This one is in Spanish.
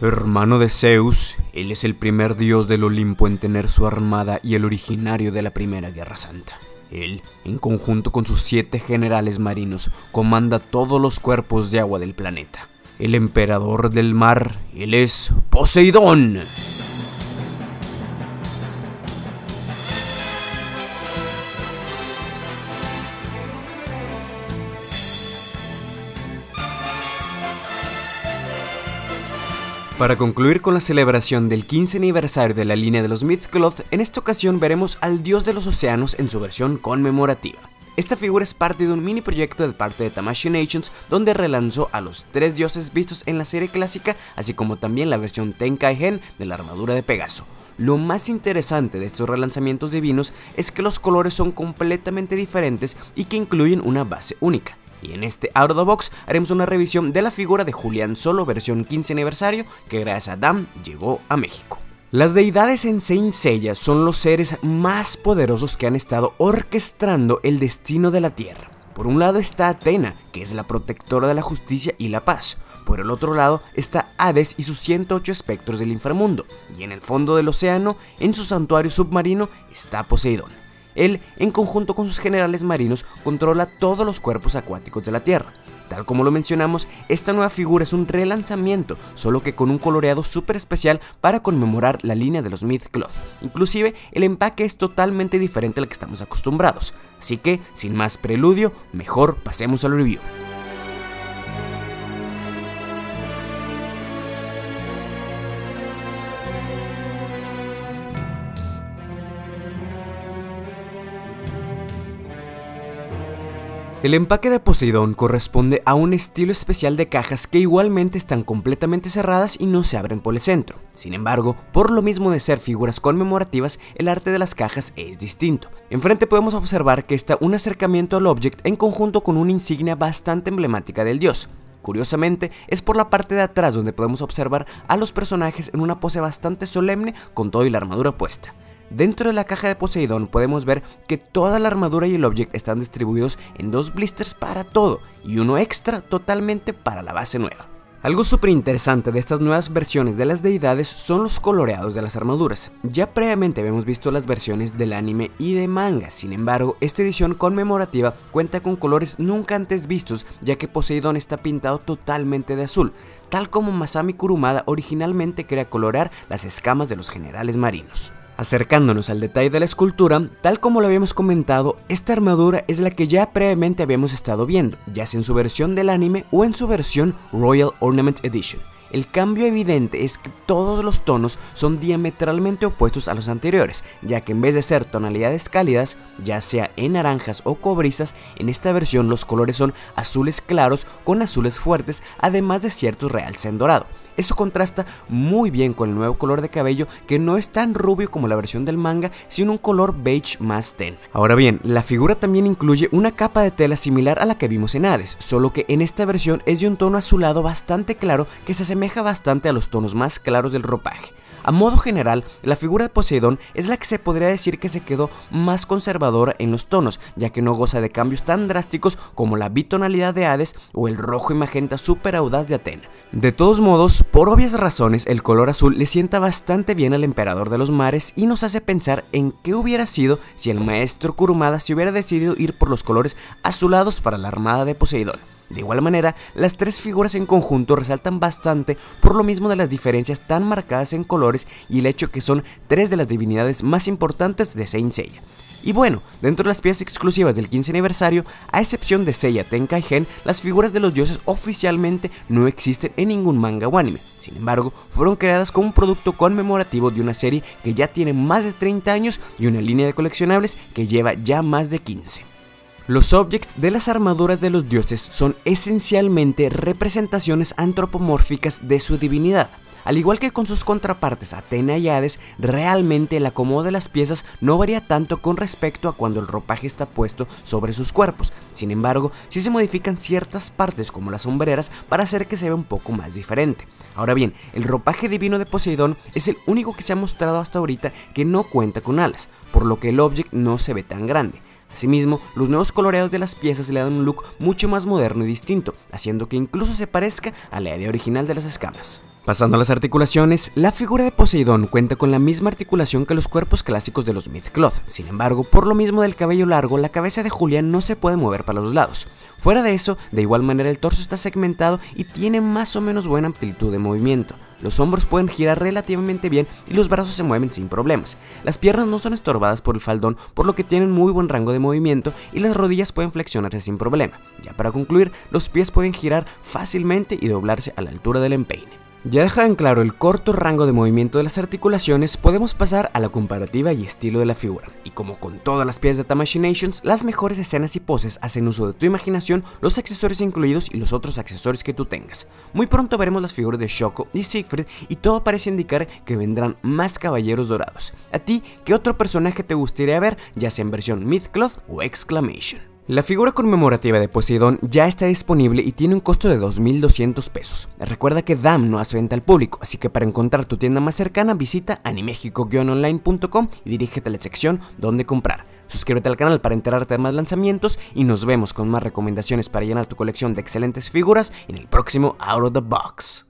Hermano de Zeus, él es el primer dios del Olimpo en tener su armada y el originario de la Primera Guerra Santa. Él, en conjunto con sus 7 generales marinos, comanda todos los cuerpos de agua del planeta. El emperador del mar, él es Poseidón. Para concluir con la celebración del 15 aniversario de la línea de los Mythcloth, en esta ocasión veremos al dios de los océanos en su versión conmemorativa. Esta figura es parte de un mini proyecto de parte de Tamashii Nations, donde relanzó a los 3 dioses vistos en la serie clásica, así como también la versión Tenkaigen de la armadura de Pegaso. Lo más interesante de estos relanzamientos divinos es que los colores son completamente diferentes y que incluyen una base única. Y en este Out of the Box haremos una revisión de la figura de Julián Solo versión 15 aniversario que gracias a DAM llegó a México. Las deidades en Saint Seiya son los seres más poderosos que han estado orquestando el destino de la Tierra. Por un lado está Atena, que es la protectora de la justicia y la paz. Por el otro lado está Hades y sus 108 espectros del inframundo. Y en el fondo del océano, en su santuario submarino, está Poseidón. Él, en conjunto con sus generales marinos, controla todos los cuerpos acuáticos de la Tierra. Tal como lo mencionamos, esta nueva figura es un relanzamiento, solo que con un coloreado súper especial para conmemorar la línea de los Mythcloth. Inclusive, el empaque es totalmente diferente al que estamos acostumbrados. Así que, sin más preludio, mejor pasemos al review. El empaque de Poseidón corresponde a un estilo especial de cajas que igualmente están completamente cerradas y no se abren por el centro. Sin embargo, por lo mismo de ser figuras conmemorativas, el arte de las cajas es distinto. Enfrente podemos observar que está un acercamiento al object en conjunto con una insignia bastante emblemática del dios. Curiosamente, es por la parte de atrás donde podemos observar a los personajes en una pose bastante solemne con todo y la armadura puesta. Dentro de la caja de Poseidón podemos ver que toda la armadura y el object están distribuidos en 2 blisters para todo y uno extra totalmente para la base nueva. Algo súper interesante de estas nuevas versiones de las deidades son los coloreados de las armaduras. Ya previamente habíamos visto las versiones del anime y de manga, sin embargo, esta edición conmemorativa cuenta con colores nunca antes vistos, ya que Poseidón está pintado totalmente de azul, tal como Masami Kurumada originalmente quería colorear las escamas de los generales marinos. Acercándonos al detalle de la escultura, tal como lo habíamos comentado, esta armadura es la que ya previamente habíamos estado viendo, ya sea en su versión del anime o en su versión Royal Ornament Edition. El cambio evidente es que todos los tonos son diametralmente opuestos a los anteriores, ya que en vez de ser tonalidades cálidas, ya sea en naranjas o cobrizas, en esta versión los colores son azules claros con azules fuertes, además de ciertos realces en dorado. Eso contrasta muy bien con el nuevo color de cabello, que no es tan rubio como la versión del manga, sino un color beige más tenue. Ahora bien, la figura también incluye una capa de tela similar a la que vimos en Hades, solo que en esta versión es de un tono azulado bastante claro que se asemeja bastante a los tonos más claros del ropaje. A modo general, la figura de Poseidón es la que se podría decir que se quedó más conservadora en los tonos, ya que no goza de cambios tan drásticos como la bitonalidad de Hades o el rojo y magenta súper audaz de Atena. De todos modos, por obvias razones, el color azul le sienta bastante bien al emperador de los mares y nos hace pensar en qué hubiera sido si el maestro Kurumada se hubiera decidido ir por los colores azulados para la armada de Poseidón. De igual manera, las 3 figuras en conjunto resaltan bastante por lo mismo de las diferencias tan marcadas en colores y el hecho que son 3 de las divinidades más importantes de Saint Seiya. Y bueno, dentro de las piezas exclusivas del 15 aniversario, a excepción de Seiya Tenkaigen, las figuras de los dioses oficialmente no existen en ningún manga o anime. Sin embargo, fueron creadas como un producto conmemorativo de una serie que ya tiene más de 30 años y una línea de coleccionables que lleva ya más de 15. Los objects de las armaduras de los dioses son esencialmente representaciones antropomórficas de su divinidad. Al igual que con sus contrapartes Atena y Hades, realmente el acomodo de las piezas no varía tanto con respecto a cuando el ropaje está puesto sobre sus cuerpos. Sin embargo, sí se modifican ciertas partes como las sombreras para hacer que se vea un poco más diferente. Ahora bien, el ropaje divino de Poseidón es el único que se ha mostrado hasta ahorita que no cuenta con alas, por lo que el object no se ve tan grande. Asimismo, los nuevos coloreados de las piezas le dan un look mucho más moderno y distinto, haciendo que incluso se parezca a la idea original de las escamas. Pasando a las articulaciones, la figura de Poseidón cuenta con la misma articulación que los cuerpos clásicos de los Myth-Cloth. Sin embargo, por lo mismo del cabello largo, la cabeza de Julián no se puede mover para los lados. Fuera de eso, de igual manera el torso está segmentado y tiene más o menos buena amplitud de movimiento. Los hombros pueden girar relativamente bien y los brazos se mueven sin problemas. Las piernas no son estorbadas por el faldón, por lo que tienen muy buen rango de movimiento y las rodillas pueden flexionarse sin problema. Ya para concluir, los pies pueden girar fácilmente y doblarse a la altura del empeine. Ya dejado en claro el corto rango de movimiento de las articulaciones, podemos pasar a la comparativa y estilo de la figura. Y como con todas las piezas de Tamashii Nations, las mejores escenas y poses hacen uso de tu imaginación, los accesorios incluidos y los otros accesorios que tú tengas. Muy pronto veremos las figuras de Shoko y Siegfried y todo parece indicar que vendrán más caballeros dorados. ¿A ti qué otro personaje te gustaría ver, ya sea en versión Myth-Cloth o Exclamation? La figura conmemorativa de Poseidón ya está disponible y tiene un costo de 2.200 pesos. Recuerda que DAM no hace venta al público, así que para encontrar tu tienda más cercana visita animexico-online.com y dirígete a la sección donde comprar. Suscríbete al canal para enterarte de más lanzamientos y nos vemos con más recomendaciones para llenar tu colección de excelentes figuras en el próximo Out of the Box.